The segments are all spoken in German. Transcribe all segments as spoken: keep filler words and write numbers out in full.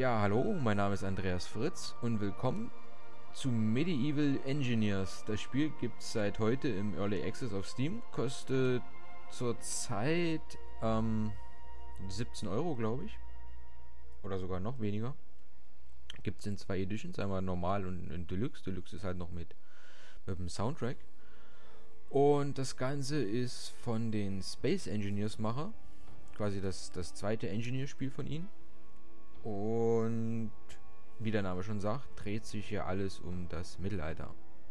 Ja, hallo, mein Name ist Andreas Fritz und willkommen zu Medieval Engineers. Das Spiel gibt es seit heute im Early Access auf Steam, kostet zurzeit ähm, siebzehn Euro, glaube ich, oder sogar noch weniger. Gibt es in zwei Editions, einmal normal und in Deluxe. Deluxe ist halt noch mit, mit dem Soundtrack. Und das Ganze ist von den Space Engineers Macher, quasi das, das zweite Engineer-Spiel von ihnen. Und wie der Name schon sagt, dreht sich hier alles um das Mittelalter.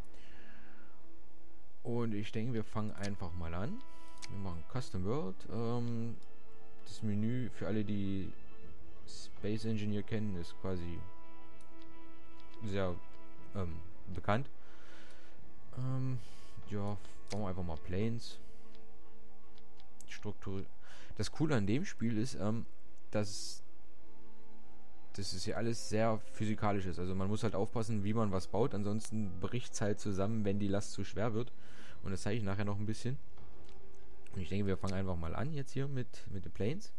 Und ich denke, wir fangen einfach mal an. Wir machen Custom World. Ähm, das Menü für alle, die Space Engineer kennen, ist quasi sehr ähm, bekannt. Ähm, ja, bauen wir einfach mal Planes. Struktur. Das Coole an dem Spiel ist, ähm, dass das ist ja alles sehr physikalisch ist. Also man muss halt aufpassen, wie man was baut. Ansonsten bricht es halt zusammen, wenn die Last zu schwer wird. Und das zeige ich nachher noch ein bisschen. Und ich denke, wir fangen einfach mal an jetzt hier mit, mit den Planes.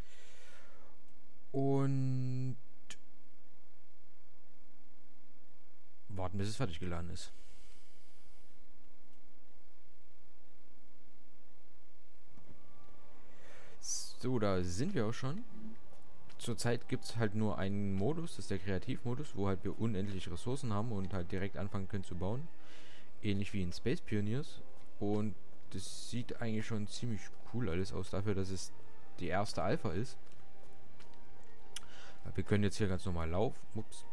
Und warten, bis es fertig geladen ist. So, da sind wir auch schon. Zurzeit gibt es halt nur einen Modus, das ist der Kreativmodus, wo halt wir unendlich Ressourcen haben und halt direkt anfangen können zu bauen. Ähnlich wie in Space Pioneers. Und das sieht eigentlich schon ziemlich cool alles aus, dafür, dass es die erste Alpha ist. Wir können jetzt hier ganz normal laufen. Ups.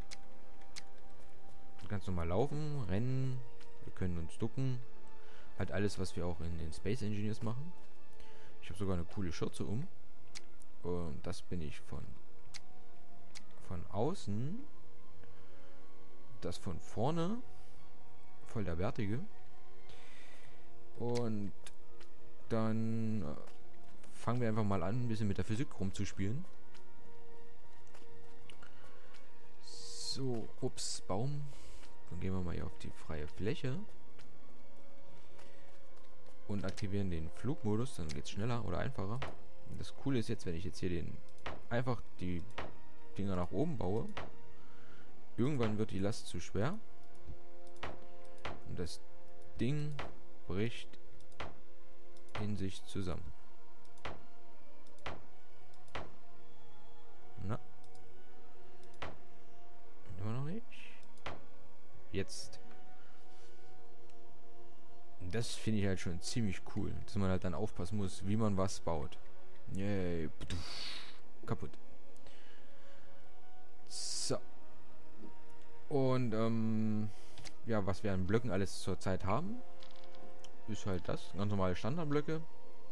Ganz normal laufen, rennen. Wir können uns ducken. Halt alles, was wir auch in den Space Engineers machen. Ich habe sogar eine coole Schürze um. Und das bin ich von von außen. Das von vorne. Voll der Bärtige. Und dann äh, fangen wir einfach mal an, ein bisschen mit der Physik rumzuspielen. So, ups, Baum. Dann gehen wir mal hier auf die freie Fläche. Und aktivieren den Flugmodus, dann geht es schneller oder einfacher. Das Coole ist jetzt, wenn ich jetzt hier den einfach die Dinger nach oben baue, irgendwann wird die Last zu schwer und das Ding bricht in sich zusammen. Na? Immer noch nicht? Jetzt. Das finde ich halt schon ziemlich cool, dass man halt dann aufpassen muss, wie man was baut. Yay. Kaputt. So. Und, ähm, ja, was wir an Blöcken alles zurzeit haben, ist halt das. Ganz normale Standardblöcke.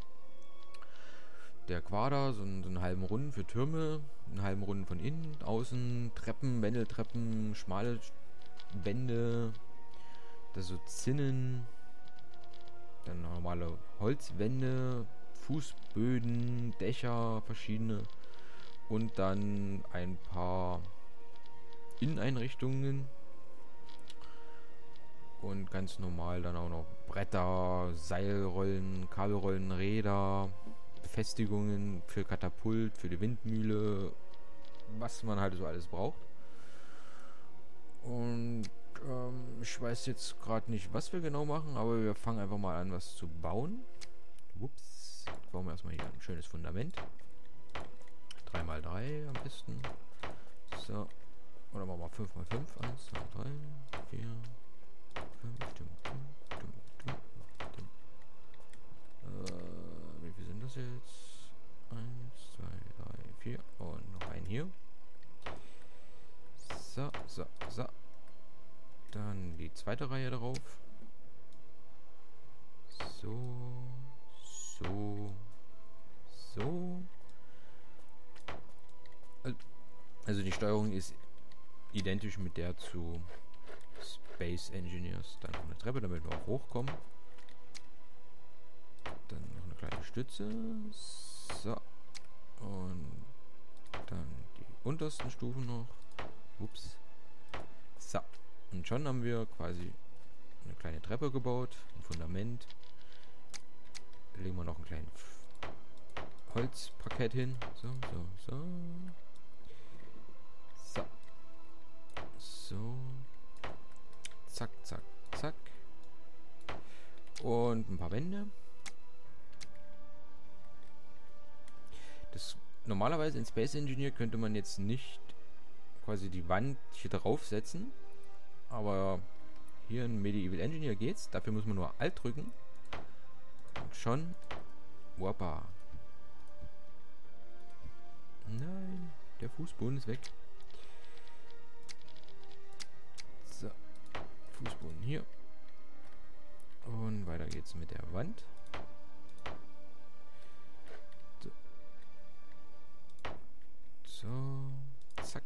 Der Quader, so, ein, so einen halben Runden für Türme, einen halben Runden von innen, außen, Treppen, Wendeltreppen, schmale Wände, das so Zinnen, dann normale Holzwände, Fußböden, Dächer, verschiedene und dann ein paar Inneneinrichtungen und ganz normal dann auch noch Bretter, Seilrollen, Kabelrollen, Räder, Befestigungen für Katapult, für die Windmühle, was man halt so alles braucht. Und ähm, ich weiß jetzt gerade nicht, was wir genau machen, aber wir fangen einfach mal an, was zu bauen. Ups. Bauen wir erstmal hier ein schönes Fundament. drei mal drei am besten. So. Oder machen wir fünf mal fünf. eins, zwei, drei, vier, fünf. Äh, wie viel sind das jetzt? eins, zwei, drei, vier. Und noch ein hier. So, so, so. Dann die zweite Reihe darauf. So. So. So. Also die Steuerung ist identisch mit der zu Space Engineers. Dann noch eine Treppe, damit wir auch hochkommen. Dann noch eine kleine Stütze. So. Und dann die untersten Stufen noch. Ups. So. Und schon haben wir quasi eine kleine Treppe gebaut. Ein Fundament. Legen wir noch einen kleinen Holzparkett hin. So, so, so. So. Zack, zack, zack. Und ein paar Wände. Das normalerweise in Space Engineer könnte man jetzt nicht quasi die Wand hier drauf setzen. Aber hier in Medieval Engineer geht's. Dafür muss man nur Alt drücken. Und schon. Woppa. Nein, der Fußboden ist weg. So. Fußboden hier. Und weiter geht's mit der Wand. So. So. Zack.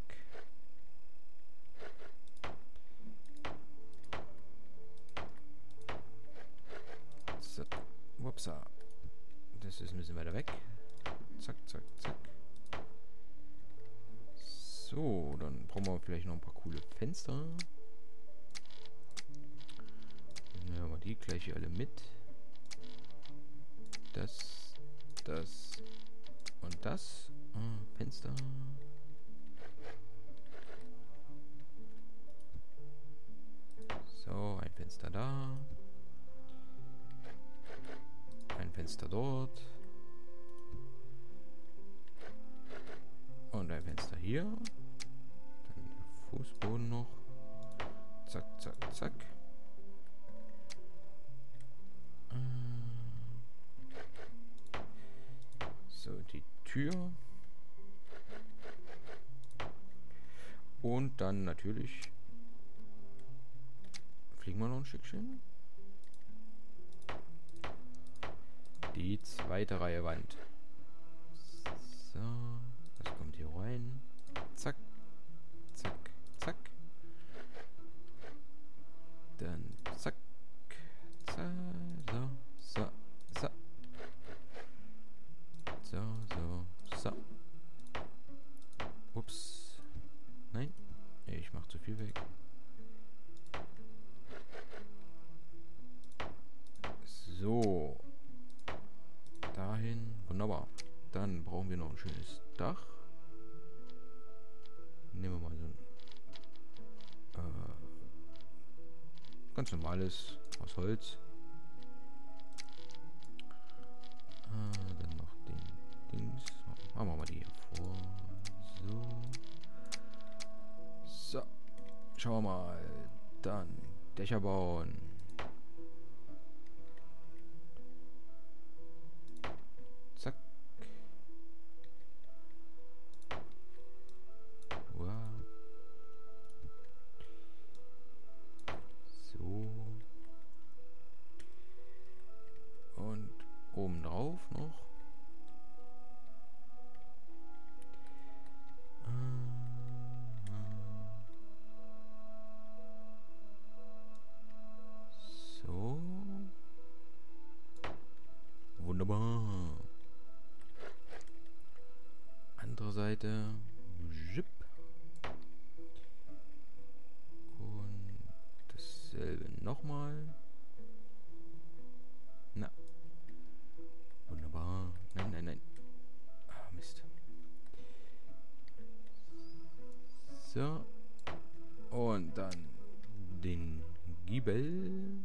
So. Wupsa. Das ist ein bisschen weiter weg. Zack, zack, zack. So, dann brauchen wir vielleicht noch ein paar coole Fenster. Dann nehmen wir die gleich hier alle mit. Das, das und das. Ah, Fenster. So, ein Fenster da. Ein Fenster dort. Und ein Fenster hier. Dann der Fußboden noch. Zack, zack, zack. So, die Tür. Und dann natürlich fliegen wir noch ein Stückchen. Die zweite Reihe Wand. So, das kommt hier rein. Zack, zack, zack. Dann zack, zack, so, so, so. So, so, so. Ups. Nein, ich mach zu viel weg. So. Dahin. Wunderbar. Dann brauchen wir noch ein schönes Dach. Nehmen wir mal so ein äh, ganz normales aus Holz. Äh, dann noch den Dings. Machen wir mal die hier vor. So. So. Schauen wir mal. Dann Dächer bauen. Zack. Wow. So. Und oben drauf noch. So. Wunderbar. Andere Seite. Zip. Und dasselbe nochmal. Na. Wunderbar. Nein, nein, nein. Ah, Mist. So. Und dann den Giebel.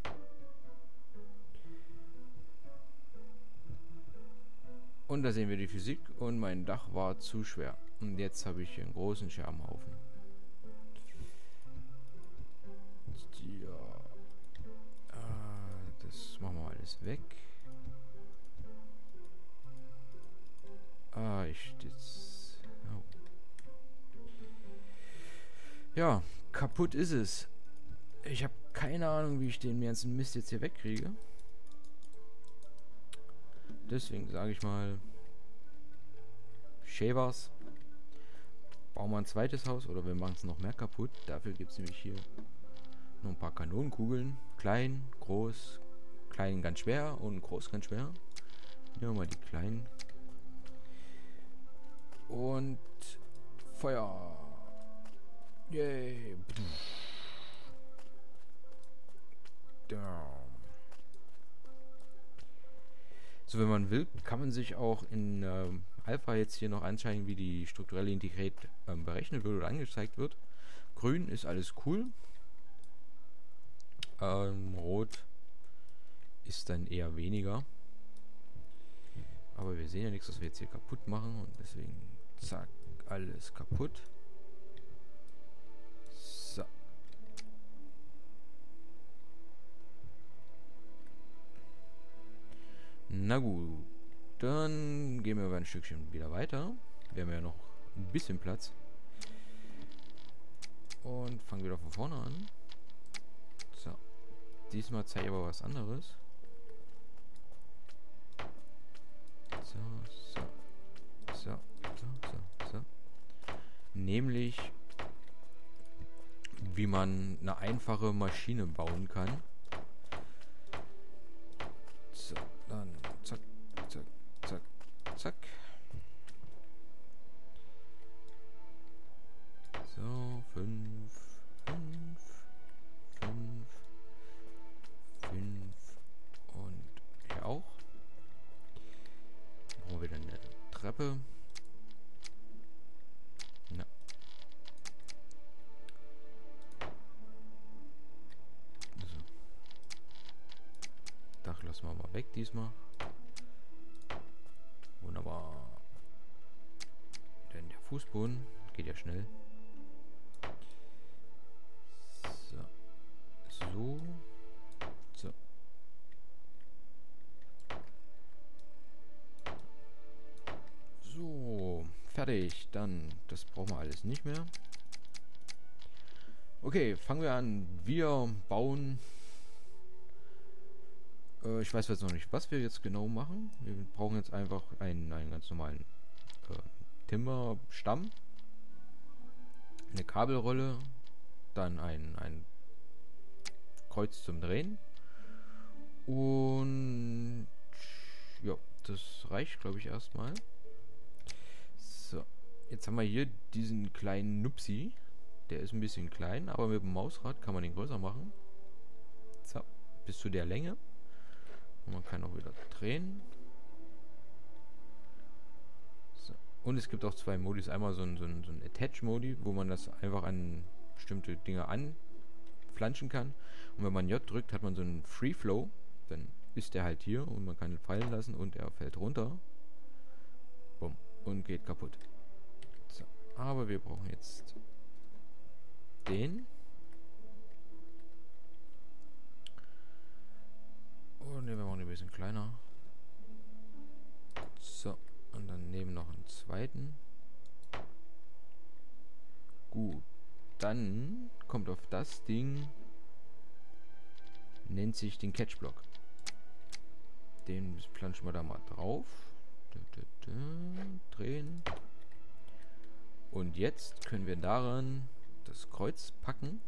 Und da sehen wir die Physik und mein Dach war zu schwer. Und jetzt habe ich hier einen großen Scherbenhaufen. Ja. Ah, das machen wir alles weg. Ah, ich jetzt. Oh. Ja, kaputt ist es. Ich habe keine Ahnung, wie ich den ganzen Mist jetzt hier wegkriege. Deswegen sage ich mal, Shavers, bauen wir ein zweites Haus oder wir machen es noch mehr kaputt. Dafür gibt es nämlich hier noch ein paar Kanonenkugeln. Klein, groß, klein ganz schwer und groß ganz schwer. Nehmen wir mal die kleinen. Und Feuer. Yay. So, wenn man will, kann man sich auch in ähm, Alpha jetzt hier noch anschauen, wie die strukturelle Integrität ähm, berechnet wird oder angezeigt wird. grün ist alles cool. Ähm, rot ist dann eher weniger. Aber wir sehen ja nichts, was wir jetzt hier kaputt machen. Und deswegen zack, alles kaputt. So. Na gut. Dann gehen wir aber ein Stückchen wieder weiter. Wir haben ja noch ein bisschen Platz. Und fangen wieder von vorne an. So. Diesmal zeige ich aber was anderes. So, so. So, so, so, so. Nämlich, wie man eine einfache Maschine bauen kann. So, dann zack, zack, zack, zack. So, fünf, fünf, fünf, fünf und hier auch. Brauchen wir dann eine Treppe. Na. So. Dach lassen wir mal weg diesmal. Wunderbar. Denn der Fußboden geht ja schnell. So. So. So. Fertig. Dann, das brauchen wir alles nicht mehr. Okay, fangen wir an. Wir bauen. Äh, ich weiß jetzt noch nicht, was wir jetzt genau machen. Wir brauchen jetzt einfach einen, einen ganz normalen äh, Timberstamm. Eine Kabelrolle. Dann ein, ein Kreuz zum Drehen. Und ja, das reicht, glaube ich, erstmal. So, jetzt haben wir hier diesen kleinen Nupsi. Der ist ein bisschen klein, aber mit dem Mausrad kann man den größer machen. So, bis zu der Länge. Und man kann auch wieder drehen. So. Und es gibt auch zwei Modis. Einmal so ein, so ein, so ein Attach-Modi, wo man das einfach an bestimmte Dinge anflanschen kann. Und wenn man J drückt, hat man so einen Free Flow. Dann ist der halt hier und man kann ihn fallen lassen und er fällt runter. Bumm. Und geht kaputt. So. Aber wir brauchen jetzt den. Und den machen wir ein bisschen kleiner. So. Und dann nehmen wir noch einen zweiten. Gut. Dann kommt auf das Ding, nennt sich den Catchblock. Den planschen wir da mal drauf. Drehen. Und jetzt können wir daran das Kreuz packen.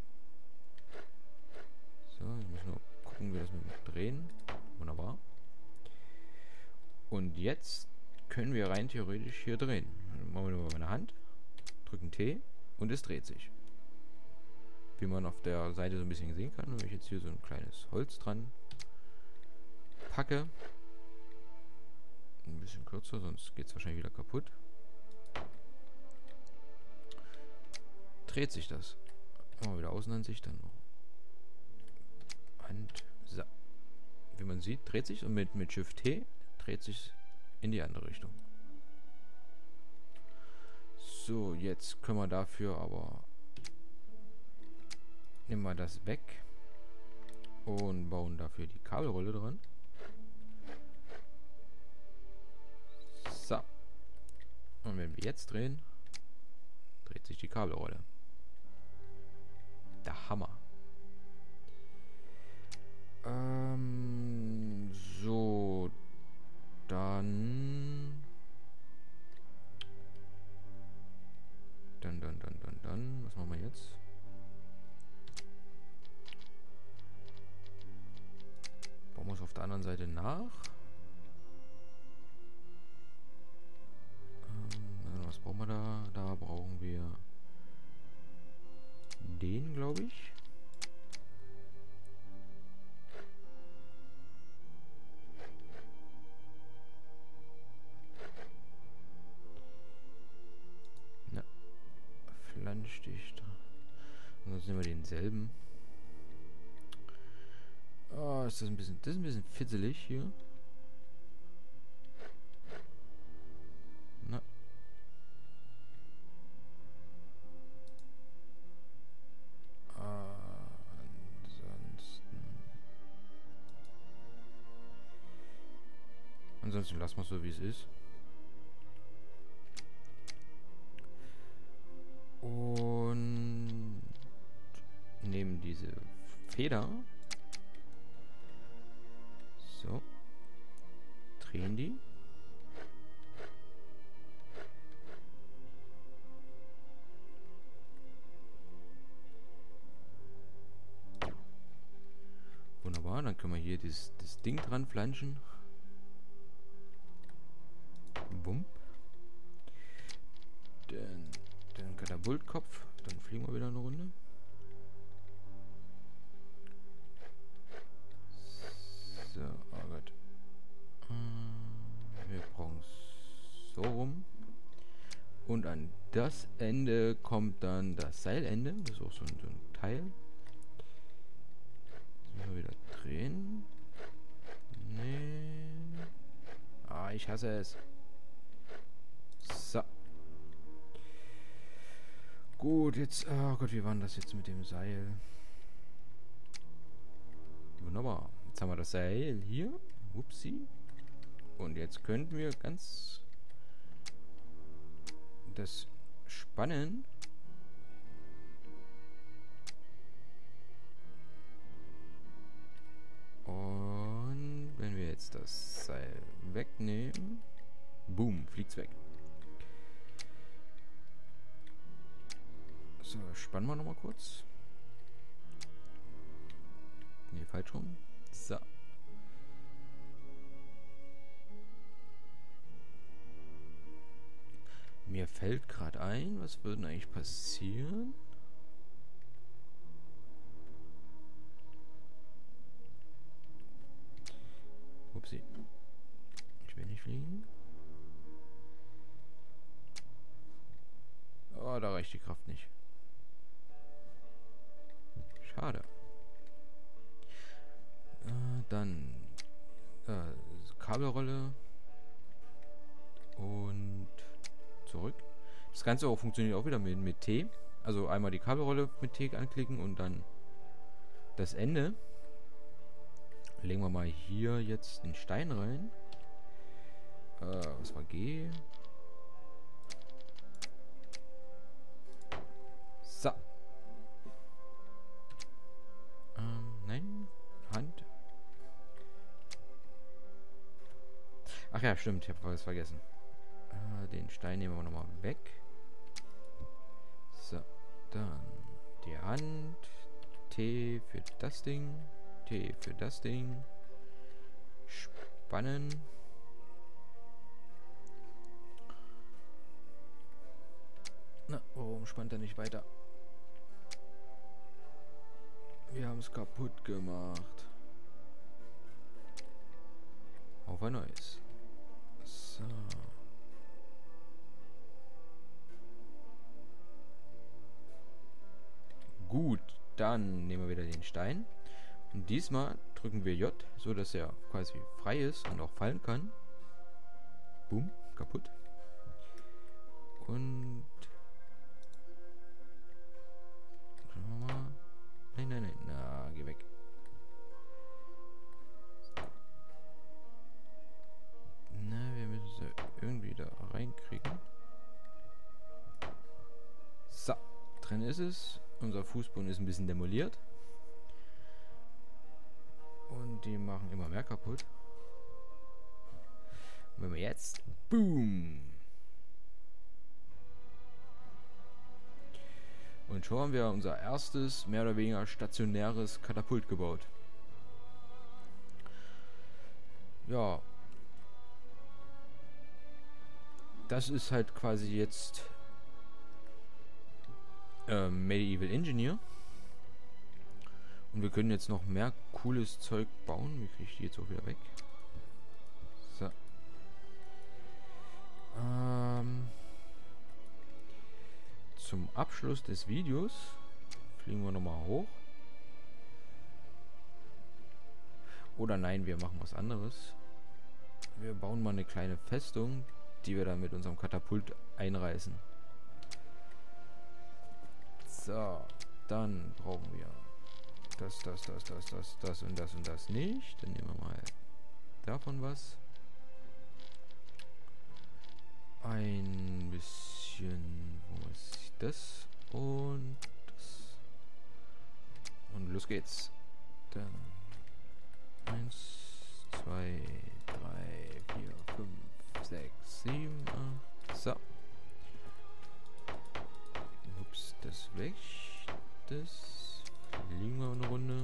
So, wir müssen nur gucken, wie das mit dem Drehen. Wunderbar. Und jetzt können wir rein theoretisch hier drehen. Dann machen wir nur meine Hand, drücken T. Und es dreht sich. Wie man auf der Seite so ein bisschen sehen kann. Wenn ich jetzt hier so ein kleines Holz dran packe. Ein bisschen kürzer, sonst geht es wahrscheinlich wieder kaputt. Dreht sich das. Machen wir wieder Außenansicht, dann noch Hand. So. Wie man sieht, dreht sich und mit, mit Shift T dreht sich in die andere Richtung. So, jetzt können wir dafür aber nehmen wir das weg und bauen dafür die Kabelrolle dran. So. Und wenn wir jetzt drehen, dreht sich die Kabelrolle. Der Hammer. Ähm, so, dann Dann, dann, dann, dann, dann. Was machen wir jetzt? Bauen wir es auf der anderen Seite nach. Ähm, was brauchen wir da? Da brauchen wir den, glaube ich. Flanschdichter. nehmen wir denselben. Oh, ist das ein bisschen, das ist ein bisschen fitzelig hier. Na. Ansonsten. Ansonsten lassen wir es so, wie es ist. Und nehmen diese Feder. So. Drehen die. Wunderbar, dann können wir hier das, das Ding dran flanschen. Bumm. Den, den Katapultkopf. Dann fliegen wir wieder eine Runde. So, oh Gott. Wir brauchen es so rum. Und an das Ende kommt dann das Seilende. Das ist auch so ein, so ein Teil. Das müssen wir wieder drehen. Nee. Ah, ich hasse es. So. Gut, jetzt... Oh Gott, wie war denn das jetzt mit dem Seil? Wunderbar. Jetzt haben wir das Seil hier. Upsi. Und jetzt könnten wir ganz das spannen. Und wenn wir jetzt das Seil wegnehmen, boom, fliegt's weg. So, spannen wir nochmal kurz. Ne, falsch rum. So. Mir fällt gerade ein, was würde eigentlich passieren? Upsi. Ich will nicht fliegen. Oh, da reicht die Kraft nicht. Schade. Äh, dann äh, Kabelrolle und zurück. Das Ganze auch funktioniert auch wieder mit, mit T. Also einmal die Kabelrolle mit T anklicken und dann das Ende. Legen wir mal hier jetzt einen Stein rein. Äh, was war G? So. Ähm, nein. Hand. Ach ja, stimmt. Ich habe was vergessen. Äh, den Stein nehmen wir nochmal weg. So. Dann die Hand. T für das Ding. T für das Ding. Spannen. Na, warum spannt er nicht weiter? Wir haben es kaputt gemacht. Auf ein neues. So. Gut, dann nehmen wir wieder den Stein. Und diesmal drücken wir J, so dass er quasi frei ist und auch fallen kann. Boom, kaputt. Und schauen wir mal. Nein, nein, nein, na, geh weg. Na, wir müssen sie irgendwie da reinkriegen. So, drin ist es. Unser Fußboden ist ein bisschen demoliert. Und die machen immer mehr kaputt. Und wenn wir jetzt... Boom! Und schon haben wir unser erstes, mehr oder weniger stationäres Katapult gebaut. Ja. Das ist halt quasi jetzt äh, Medieval Engineer. Und wir können jetzt noch mehr cooles Zeug bauen. Wie kriege ich die jetzt auch wieder weg? So. Ähm, zum Abschluss des Videos fliegen wir nochmal hoch. Oder nein, wir machen was anderes. Wir bauen mal eine kleine Festung, die wir dann mit unserem Katapult einreißen. So, dann brauchen wir das, das, das, das, das, das und das und das nicht. Dann nehmen wir mal davon was. Ein bisschen, wo ist das? Und das. Und los geht's. Dann eins, zwei, drei, vier, fünf, sechs, sieben, acht. So. Ups, das weg. Das. Fliegen wir eine Runde.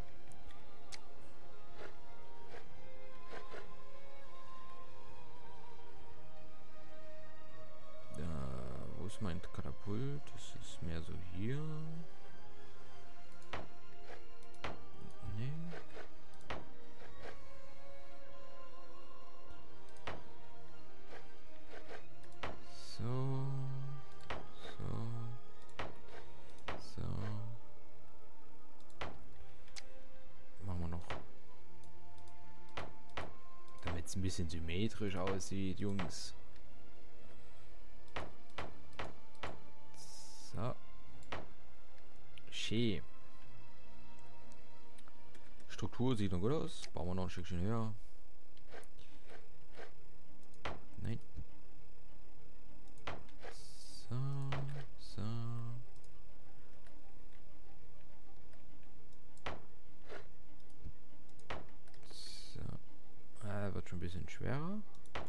Da, wo ist mein Katapult? Das ist mehr so hier. Nee. So. So. So. Machen wir noch. Damit es ein bisschen symmetrisch aussieht, Jungs. So. Schön. Struktur sieht noch gut aus. Bauen wir noch ein Stückchen höher. Nein. So, so. So. Ah, wird schon ein bisschen schwerer.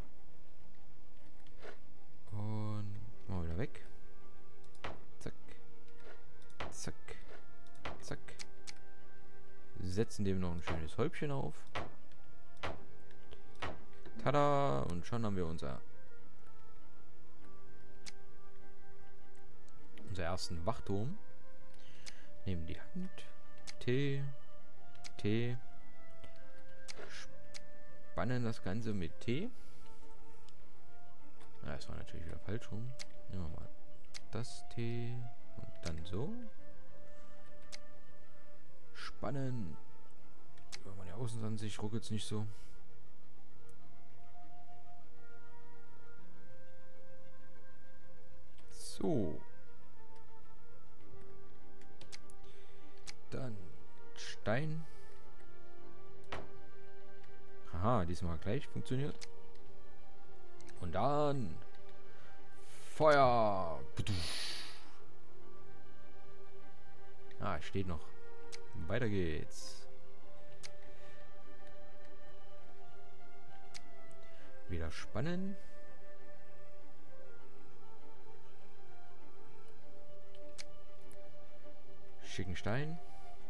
Und mal wieder weg. Zack. Zack. Zack. Setzen dem noch ein schönes Häubchen auf. Tada! Und schon haben wir unser unser ersten Wachturm. Nehmen die Hand. T. T. Spannen das Ganze mit T. Ja, das war natürlich wieder falsch rum. Nehmen wir mal das T. Und dann so. Spannen. Ja, meine Außenansicht ruckelt es nicht so. So. Dann Stein. Haha, diesmal gleich funktioniert. Und dann Feuer. Ah, steht noch. Weiter geht's. Wieder spannen. Schicken Stein.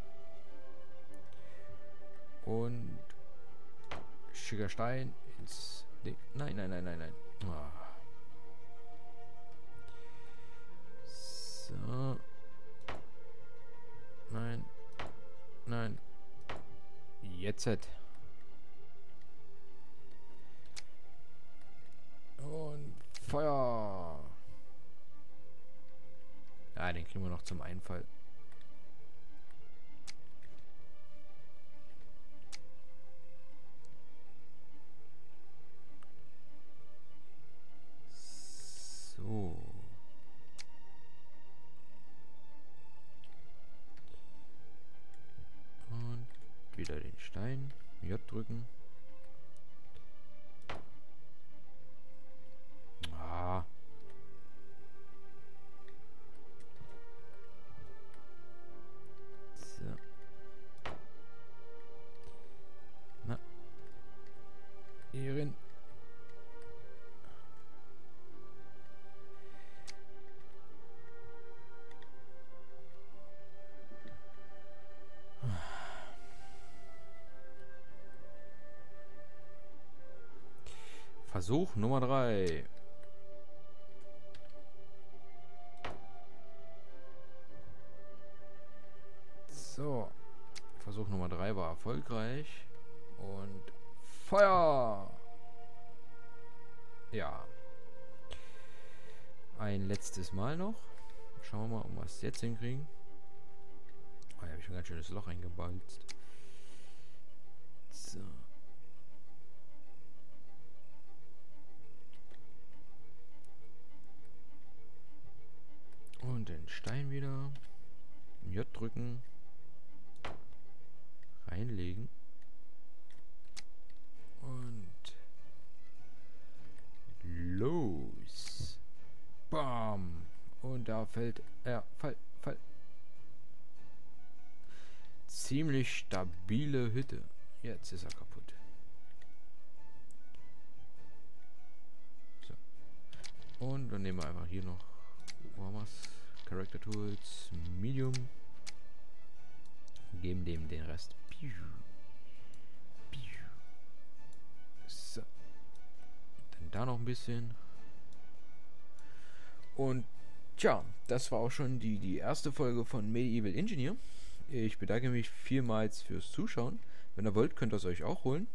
Und schicker Stein ins... Nein, nein, nein, nein, nein. Oh. So. Nein. Nein. Jetzt. Und Feuer. Ah, den kriegen wir noch zum Einfall. So. Und wieder den Stein. J drücken. Ah. So. Na. Hierin. Versuch Nummer drei. So. Versuch Nummer drei war erfolgreich. Und Feuer! Ja. Ein letztes Mal noch. Schauen wir mal, ob wir es jetzt hinkriegen. hier habe ich ein ganz schönes Loch eingebalzt. So. Und den Stein wieder. J drücken. Reinlegen. Und los. Bam. Und da fällt er. Fall, fall. Ziemlich stabile Hütte. Jetzt ist er kaputt. So. Und dann nehmen wir einfach hier noch. Wo haben wir's? Character Tools. Medium. Geben dem den Rest. So. Dann da noch ein bisschen. Und tja, das war auch schon die, die erste Folge von Medieval Engineer. Ich bedanke mich vielmals fürs Zuschauen. Wenn ihr wollt, könnt ihr es euch auch holen.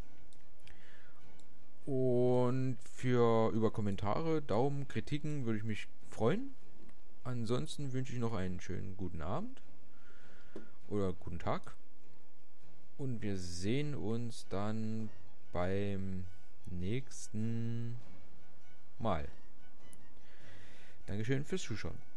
Und für über Kommentare, Daumen, Kritiken würde ich mich freuen. Ansonsten wünsche ich noch einen schönen guten Abend oder guten Tag. Und wir sehen uns dann beim nächsten Mal. Dankeschön fürs Zuschauen.